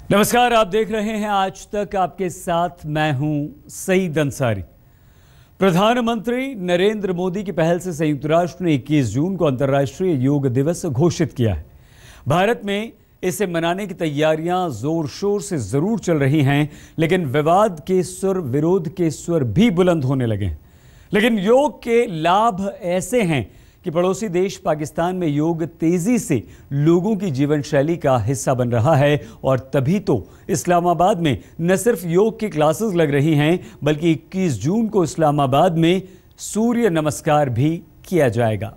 नमस्कार, आप देख रहे हैं आज तक। आपके साथ मैं हूं सईद अंसारी। प्रधानमंत्री नरेंद्र मोदी की पहल से संयुक्त राष्ट्र ने 21 जून को अंतर्राष्ट्रीय योग दिवस घोषित किया है। भारत में इसे मनाने की तैयारियां जोर शोर से जरूर चल रही हैं, लेकिन विवाद के सुर, विरोध के स्वर भी बुलंद होने लगे हैं। लेकिन योग के लाभ ऐसे हैं कि पड़ोसी देश पाकिस्तान में योग तेजी से लोगों की जीवन शैली का हिस्सा बन रहा है, और तभी तो इस्लामाबाद में न सिर्फ योग की क्लासेस लग रही हैं, बल्कि 21 जून को इस्लामाबाद में सूर्य नमस्कार भी किया जाएगा।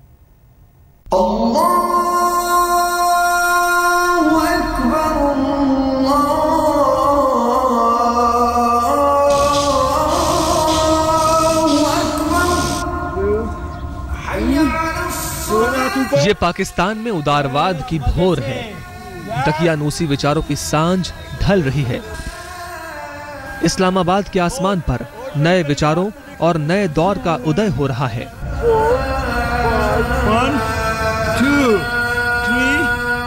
ये पाकिस्तान में उदारवाद की भोर है। दकियानूसी विचारों की सांझ ढल रही है। इस्लामाबाद के आसमान पर नए विचारों और नए दौर का उदय हो रहा है। 1, 2, 3।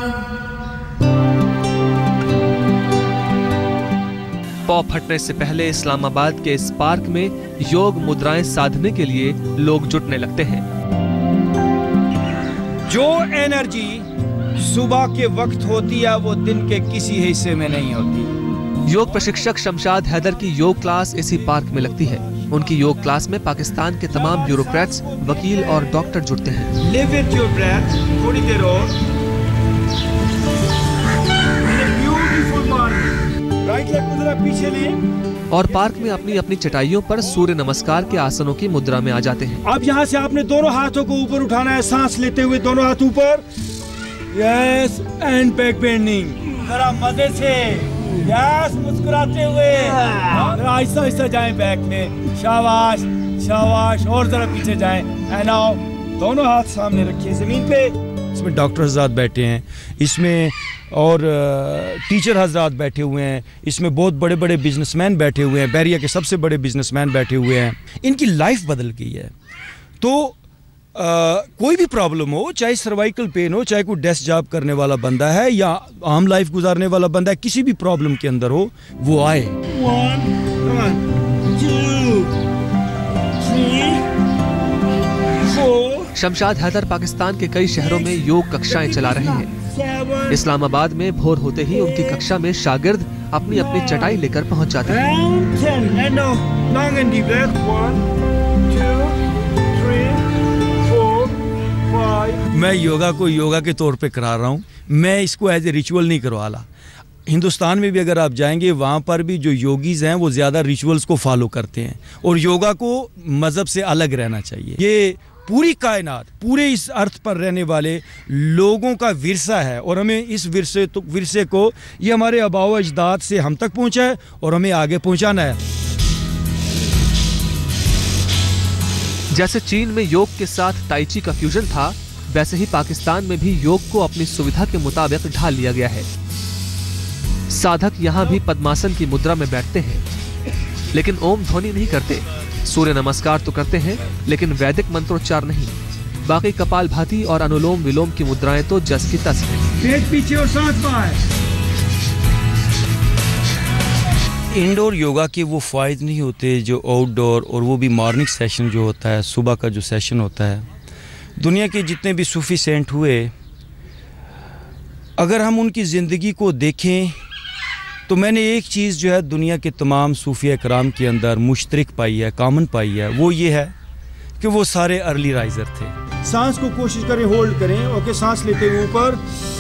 पौ फटने से पहले इस्लामाबाद के इस पार्क में योग मुद्राएं साधने के लिए लोग जुटने लगते हैं। जो एनर्जी सुबह के वक्त होती है वो दिन के किसी हिस्से में नहीं होती। योग प्रशिक्षक शमशाद हैदर की योग क्लास इसी पार्क में लगती है। उनकी योग क्लास में पाकिस्तान के तमाम ब्यूरोक्रेट्स, वकील और डॉक्टर जुड़ते हैं। लिव विद योर ब्रेथ, थोड़ी देर और ब्यूटीफुल मॉर्निंग। राइट लेग को जरा पीछे ले और पार्क में अपनी अपनी चटाइयों पर सूर्य नमस्कार के आसनों की मुद्रा में आ जाते हैं। अब यहाँ से आपने दोनों हाथों को ऊपर उठाना है, सांस लेते हुए दोनों हाथ ऊपर। Yes, and back bending. जरा मजे से, यस, मुस्कुराते हुए। आहिस्ता आहिस्ता जाएं बैक में। शाबाश शाबाश, और जरा पीछे जाएं। एंड नाउ दोनों हाथ सामने रखिए जमीन पे। इसमें डॉक्टर हज़रात बैठे हैं, इसमें और टीचर हज़रात बैठे हुए हैं, इसमें बहुत बड़े बड़े बिजनेसमैन बैठे हुए हैं, बैरिया के सबसे बड़े बिजनेसमैन बैठे हुए हैं। इनकी लाइफ बदल गई है। तो कोई भी प्रॉब्लम हो, चाहे सर्वाइकल पेन हो, चाहे कोई डेस्क जॉब करने वाला बंदा है या आम लाइफ गुजारने वाला बंदा है, किसी भी प्रॉब्लम के अंदर हो, वो आए। 1, 2, 3, 4। शमशाद हैदर पाकिस्तान के कई शहरों में योग कक्षाएं चला रहे हैं। इस्लामाबाद में भोर होते ही उनकी कक्षा में शागिर्द अपनी अपनी चटाई लेकर पहुंच जाते हैं। मैं योगा को योगा के तौर पे करा रहा हूँ, मैं इसको एज ए रिचुअल नहीं करवा रहा। हिंदुस्तान में भी अगर आप जाएंगे, वहाँ पर भी जो योगीज हैं वो ज़्यादा रिचुअल्स को फॉलो करते हैं, और योगा को मज़हब से अलग रहना चाहिए। ये पूरी कायनात, पूरे इस अर्थ पर रहने वाले लोगों का विरसा है, और हमें इस विरसे को, ये हमारे आबाओ अजदाद से हम तक पहुँचा है और हमें आगे पहुँचाना है। जैसे चीन में योग के साथ ताई ची का फ्यूजन था, वैसे ही पाकिस्तान में भी योग को अपनी सुविधा के मुताबिक ढाल लिया गया है। साधक यहाँ भी पद्मासन की मुद्रा में बैठते हैं, लेकिन ओम ध्वनि नहीं करते। सूर्य नमस्कार तो करते हैं, लेकिन वैदिक मंत्रोच्चार नहीं। बाकी कपालभाति और अनुलोम विलोम की मुद्राएं तो जस की तस हैं। पेट पीछे और सांस बाहर। इंडोर योगा के वो फायदे नहीं होते जो आउटडोर, और वो भी मॉर्निंग सेशन जो होता है, सुबह का जो सेशन होता है। दुनिया के जितने भी सूफी सेंट हुए, अगर हम उनकी ज़िंदगी को देखें तो मैंने एक चीज़ जो है दुनिया के तमाम सूफिया कराम के अंदर मुश्तरक पाई है, कॉमन पाई है। वो ये है कि वो सारे अर्ली राइजर थे। सांस को कोशिश करें, होल्ड करें। ओके, सांस लेते हुए ऊपर,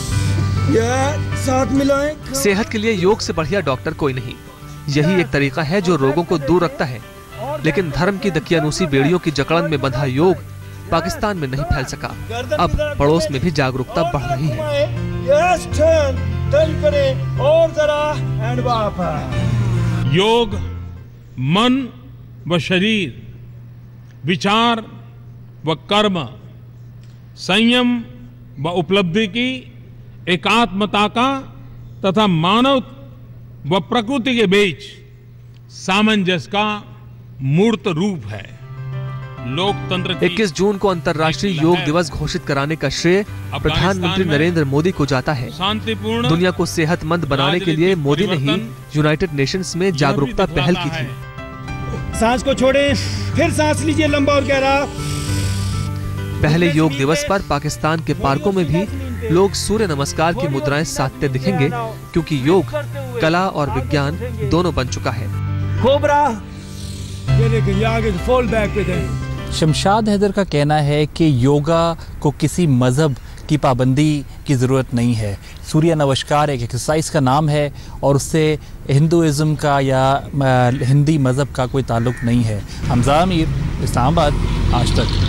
साथ मिलाएं। सेहत के लिए योग से बढ़िया डॉक्टर कोई नहीं। यही एक तरीका है जो रोगों को दूर रखता है। लेकिन धर्म की दकियानूसी बेड़ियों की जकड़न में बंधा योग पाकिस्तान में नहीं फैल सका। अब पड़ोस में भी जागरूकता बढ़ रही है। टर्न करें और जरा, एंड वापस। योग मन व शरीर, विचार व कर्म, संयम व उपलब्धि की एकात्मता का तथा मानव व प्रकृति के बीच सामंजस्य का मूर्त रूप है। लोकतंत्र की 21 जून को अंतर्राष्ट्रीय योग दिवस घोषित कराने का श्रेय प्रधानमंत्री नरेंद्र मोदी को जाता है। शांतिपूर्ण दुनिया को सेहतमंद बनाने के लिए मोदी ने ही यूनाइटेड नेशंस में जागरूकता पहल की थी। सांस को छोड़ें, फिर सांस लीजिए लंबा और गहरा। पहले योग दिवस पर पाकिस्तान के पार्कों में भी लोग सूर्य नमस्कार की मुद्राएं साधते दिखेंगे, क्योंकि योग कला और विज्ञान दोनों बन चुका है। कोबरा, ये देखिए आगे फॉल बैक पे दें। शमशाद हैदर का कहना है कि योगा को किसी मज़हब की पाबंदी की ज़रूरत नहीं है। सूर्य नमस्कार एक एक्सरसाइज का नाम है और उससे हिंदुइज़्म का या हिंदी मज़हब का कोई ताल्लुक़ नहीं है। हमज़ा अमीर, इस्लामाबाद, आज तक।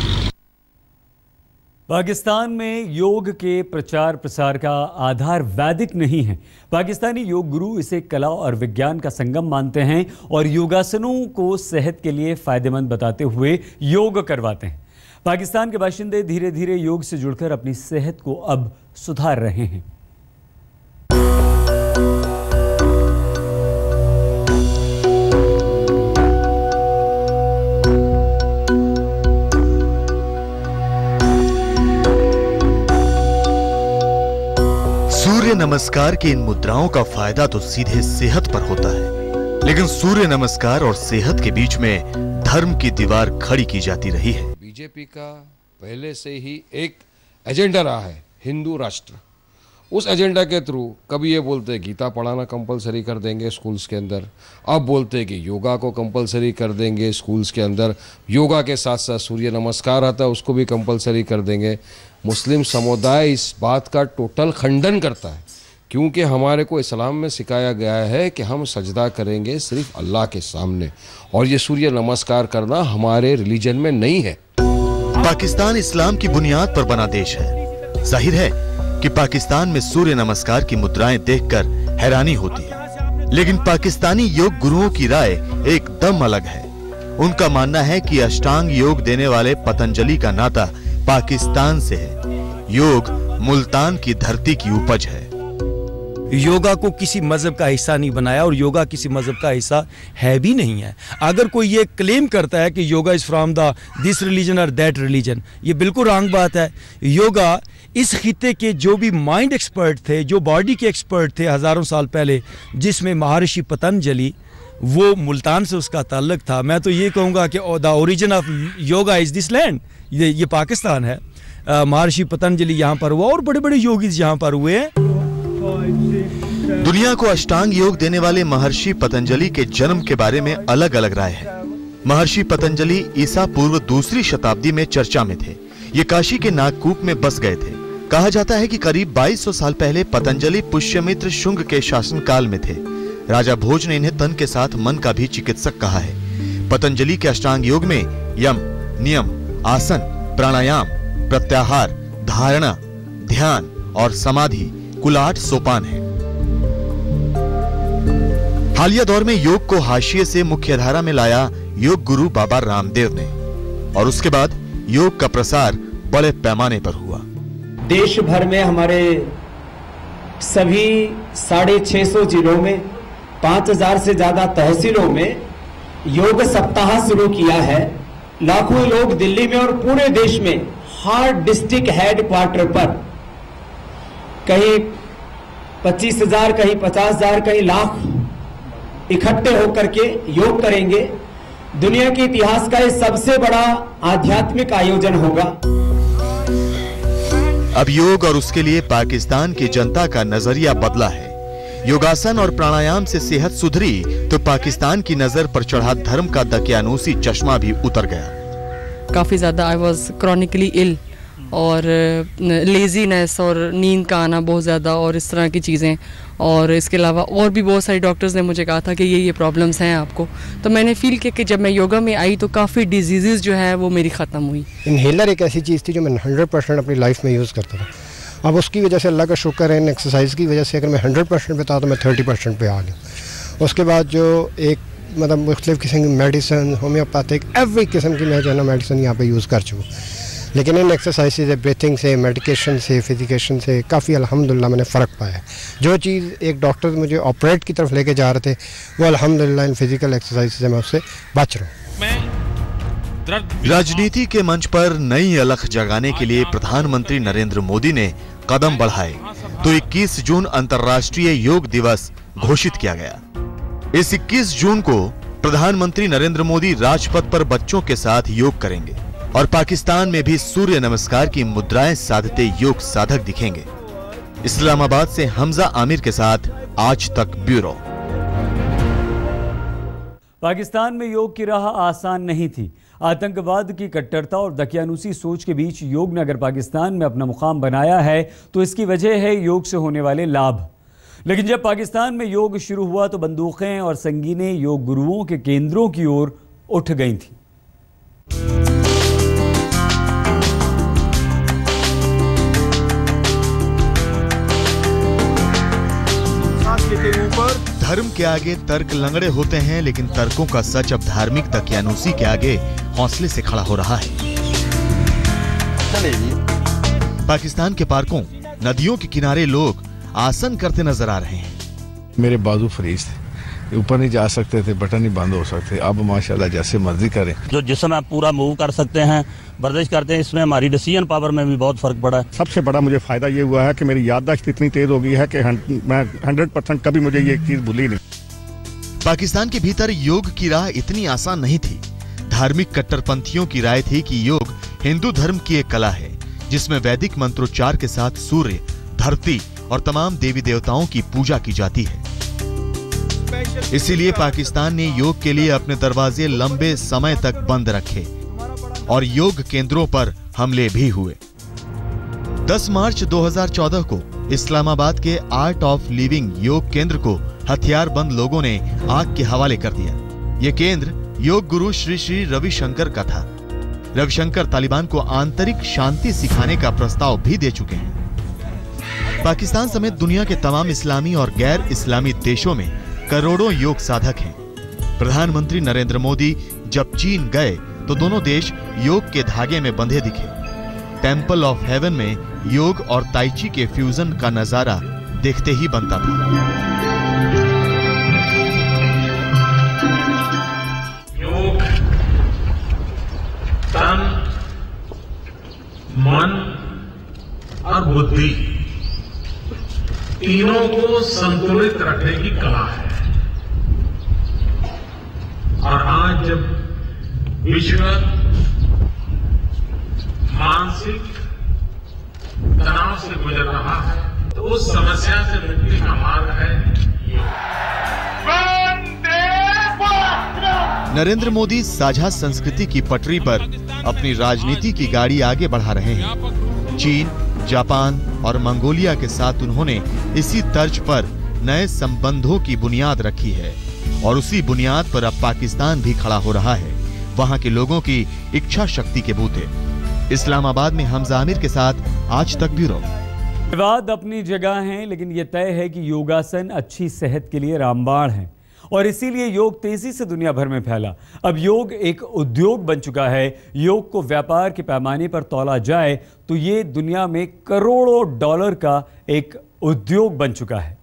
पाकिस्तान में योग के प्रचार प्रसार का आधार वैदिक नहीं है। पाकिस्तानी योग गुरु इसे कला और विज्ञान का संगम मानते हैं और योगासनों को सेहत के लिए फायदेमंद बताते हुए योग करवाते हैं। पाकिस्तान के बाशिंदे धीरे धीरे योग से जुड़कर अपनी सेहत को अब सुधार रहे हैं। सूर्य नमस्कार की इन मुद्राओं का फायदा तो सीधे सेहत पर होता है, लेकिन सूर्य नमस्कार और सेहत के बीच में धर्म की दीवार खड़ी की जाती रही है। बीजेपी का पहले से ही एक एजेंडा रहा है हिंदू राष्ट्र। उस एजेंडा के थ्रू कभी ये बोलते हैं गीता पढ़ाना कंपलसरी कर देंगे स्कूल्स के अंदर, अब बोलते हैं कि योगा को कंपलसरी कर देंगे स्कूल्स के अंदर, योगा के साथ साथ सूर्य नमस्कार आता है उसको भी कंपलसरी कर देंगे। मुस्लिम समुदाय इस बात का टोटल खंडन करता है, क्योंकि हमारे को इस्लाम में सिखाया गया है कि हम सजदा करेंगे सिर्फ अल्लाह के सामने, और ये सूर्य नमस्कार करना हमारे रिलीजन में नहीं है। पाकिस्तान इस्लाम की बुनियाद पर बना देश है। जाहिर है कि पाकिस्तान में सूर्य नमस्कार की मुद्राएं देखकर हैरानी होती है, लेकिन पाकिस्तानी योग गुरुओं की राय एकदम अलग है। उनका मानना है कि अष्टांग योग देने वाले पतंजलि का नाता पाकिस्तान से है। योग मुल्तान की धरती की उपज है। योगा को किसी मजहब का हिस्सा नहीं बनाया और योगा किसी मजहब का हिस्सा है भी नहीं है। अगर कोई ये क्लेम करता है कि yoga is from the this religion और दैट रिलीजन, ये बिल्कुल रॉन्ग बात है। योगा इस खिते के जो भी माइंड एक्सपर्ट थे, जो बॉडी के एक्सपर्ट थे हज़ारों साल पहले, जिसमें महर्षि पतंजलि, वो मुल्तान से उसका ताल्लुक था। मैं तो ये कहूँगा कि the origin of yoga is this land, ये पाकिस्तान है। महर्षि पतंजलि यहाँ पर हुआ और बड़े बड़े योगीज यहाँ पर हुए हैं। दुनिया को अष्टांग योग देने वाले महर्षि पतंजलि के जन्म के बारे में अलग अलग राय है। महर्षि पतंजलि ईसा पूर्व 2री शताब्दी में चर्चा में थे। ये काशी के नागकूप में बस गए थे। कहा जाता है कि करीब 2200 साल पहले पतंजलि पुष्यमित्र शुंग के शासनकाल में थे। राजा भोज ने इन्हें तन के साथ मन का भी चिकित्सक कहा है। पतंजलि के अष्टांग योग में यम, नियम, आसन, प्राणायाम, प्रत्याहार, धारणा, ध्यान और समाधि कुल 8 सोपान हैं। हालिया दौर में योग को हाशिए से मुख्यधारा में लाया योग गुरु बाबा रामदेव ने, और उसके बाद योग का प्रसार बड़े पैमाने पर हुआ। देश भर में हमारे सभी 650 जिलों में 5000 से ज्यादा तहसीलों में योग सप्ताह शुरू किया है। लाखों लोग दिल्ली में और पूरे देश में हर डिस्ट्रिक्ट हेडक्वार्टर पर कहीं 25,000, कहीं 50,000, कहीं लाख इकट्ठे होकर के योग करेंगे। दुनिया के इतिहास का यह सबसे बड़ा आध्यात्मिक आयोजन होगा। अब योग और उसके लिए पाकिस्तान की जनता का नजरिया बदला है। योगासन और प्राणायाम से सेहत सुधरी तो पाकिस्तान की नजर पर चढ़ा धर्म का दकियानूसी चश्मा भी उतर गया। काफ़ी ज़्यादा आई वॉज क्रॉनिकली इल, और लेजीनेस और नींद का आना बहुत ज़्यादा और इस तरह की चीज़ें, और इसके अलावा और भी बहुत सारे डॉक्टर्स ने मुझे कहा था कि ये प्रॉब्लम्स हैं आपको। तो मैंने फील किया कि जब मैं योगा में आई तो काफ़ी डिजीज़ जो है वो मेरी ख़त्म हुई। इनहेलर एक ऐसी चीज़ थी जो मैं 100% अपनी लाइफ में यूज़ करता था। अब उसकी वजह से अल्लाह का शुक्र है, इन एक्सरसाइज की वजह से अगर मैं 100% पे था तो मैं 30% पे आ गया। उसके बाद जो एक मतलब मुख्तलिफ़ किस्म की मेडिसन, होम्योपैथिक, एवरी किस्म की मैं जो है ना मेडिसन यहाँ पे यूज़ कर चुका। लेकिन इन एक्सरसाइज से, ब्रीथिंग से, मेडिकेशन से, फिजिकेशन से काफ़ी अल्हम्दुलिल्लाह मैंने फ़र्क पाया है। जो चीज़ एक डॉक्टर मुझे ऑपरेट की तरफ लेके जा रहे थे, वो अल्हम्दुलिल्लाह इन फिजिकल एक्सरसाइज से मैं उससे बच रहा हूँ। राजनीति के मंच पर नई अलख जगाने के लिए प्रधानमंत्री नरेंद्र मोदी ने कदम बढ़ाए तो 21 जून अंतर्राष्ट्रीय योग दिवस घोषित किया गया। इस 21 जून को प्रधानमंत्री नरेंद्र मोदी राजपथ पर बच्चों के साथ योग करेंगे और पाकिस्तान में भी सूर्य नमस्कार की मुद्राएं साधते योग साधक दिखेंगे। इस्लामाबाद से हमजा आमिर के साथ आज तक ब्यूरो। पाकिस्तान में योग की राह आसान नहीं थी। आतंकवाद की कट्टरता और दकियानूसी सोच के बीच योग ने अगर पाकिस्तान में अपना मुकाम बनाया है तो इसकी वजह है योग से होने वाले लाभ। लेकिन जब पाकिस्तान में योग शुरू हुआ तो बंदूकें और संगीनें योग गुरुओं के केंद्रों की ओर उठ गई थीं। धर्म के आगे तर्क लंगड़े होते हैं, लेकिन तर्कों का सच अब धार्मिक दकियानूसी के आगे हौसले से खड़ा हो रहा है। पाकिस्तान के पार्कों, नदियों के किनारे लोग आसन करते नजर आ रहे हैं। मेरे बाजू फ्रीज थे, ऊपर नहीं जा सकते थे, बटन नहीं बंद हो सकते। अब माशाल्लाह जैसे मर्जी करें। जो जिसमें आप पूरा मूव कर सकते हैं, वर्जिश करते हैं, इसमें हमारी डिसीजन पावर में भी बहुत फर्क पड़ा है। सबसे बड़ा मुझे फायदा ये हुआ है कि मेरी याददाश्त इतनी तेज हो गई है कि मैं 100% कभी मुझे ये चीज भूली नहीं। पाकिस्तान के भीतर योग की राह इतनी आसान नहीं थी। धार्मिक कट्टरपंथियों की राय थी कि योग हिंदू धर्म की एक कला है जिसमें वैदिक मंत्रोच्चार के साथ सूर्य, धरती और तमाम देवी देवताओं की पूजा की जाती है। इसीलिए पाकिस्तान ने योग के लिए अपने दरवाजे लंबे समय तक बंद रखे और योग केंद्रों पर हमले भी हुए। 10 मार्च 2014 को इस्लामाबाद के आर्ट ऑफ लिविंग योग केंद्र को हथियारबंद लोगों ने आग के हवाले कर दिया। यह केंद्र योग गुरु श्री श्री रविशंकर का था। रविशंकर तालिबान को आंतरिक शांति सिखाने का प्रस्ताव भी दे चुके हैं। पाकिस्तान समेत दुनिया के तमाम इस्लामी और गैर इस्लामी देशों में करोड़ों योग साधक हैं। प्रधानमंत्री नरेंद्र मोदी जब चीन गए तो दोनों देश योग के धागे में बंधे दिखे। टेंपल ऑफ हेवन में योग और ताइची के फ्यूजन का नजारा देखते ही बनता था। योग तन, मन और बुद्धि तीनों को संतुलित रखने की कला है। और आज जब विश्व मानसिक तनाव से गुजर रहा है तो उस समस्या से मुक्ति का मार्ग है नरेंद्र मोदी साझा संस्कृति की पटरी पर अपनी राजनीति की गाड़ी आगे बढ़ा रहे हैं। चीन, जापान और मंगोलिया के साथ उन्होंने इसी तर्ज पर नए संबंधों की बुनियाद रखी है और उसी बुनियाद पर अब पाकिस्तान भी खड़ा हो रहा है, वहां के लोगों की इच्छा शक्ति के बूते। इस्लामाबाद में हमजा आमिर के साथ आज तक ब्यूरो। विवाद अपनी जगह हैं, लेकिन यह तय है कि योगासन अच्छी सेहत के लिए रामबाण है और इसीलिए योग तेजी से दुनिया भर में फैला। अब योग एक उद्योग बन चुका है। योग को व्यापार के पैमाने पर तौला जाए तो ये दुनिया में करोड़ों डॉलर का एक उद्योग बन चुका है।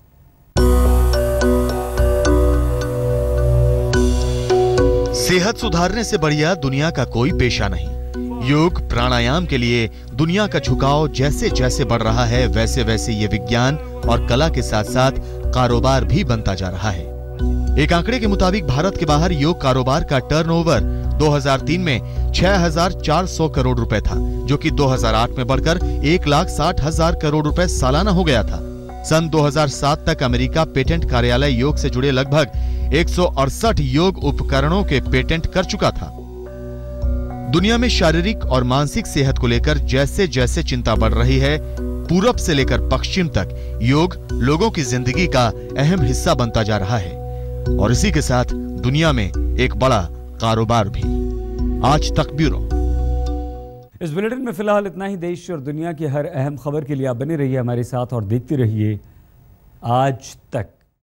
सेहत सुधारने से बढ़िया दुनिया का कोई पेशा नहीं। योग प्राणायाम के लिए दुनिया का झुकाव जैसे जैसे बढ़ रहा है, वैसे वैसे ये विज्ञान और कला के साथ साथ कारोबार भी बनता जा रहा है। एक आंकड़े के मुताबिक भारत के बाहर योग कारोबार का टर्नओवर 2003 में 6,400 करोड़ रुपए था, जो कि 2008 में बढ़कर 1,60,000 करोड़ रुपए सालाना हो गया था। सन 2007 तक अमेरिका पेटेंट कार्यालय योग से जुड़े लगभग 168 योग उपकरणों के पेटेंट कर चुका था। दुनिया में शारीरिक और मानसिक सेहत को लेकर जैसे जैसे चिंता बढ़ रही है, पूरब से लेकर पश्चिम तक योग लोगों की जिंदगी का अहम हिस्सा बनता जा रहा है और इसी के साथ दुनिया में एक बड़ा कारोबार भी। आज तक ब्यूरो। इस बुलेटिन में फिलहाल इतना ही। देश और दुनिया की हर अहम खबर के लिए आप बने रहिए हमारे साथ और देखते रहिए आज तक।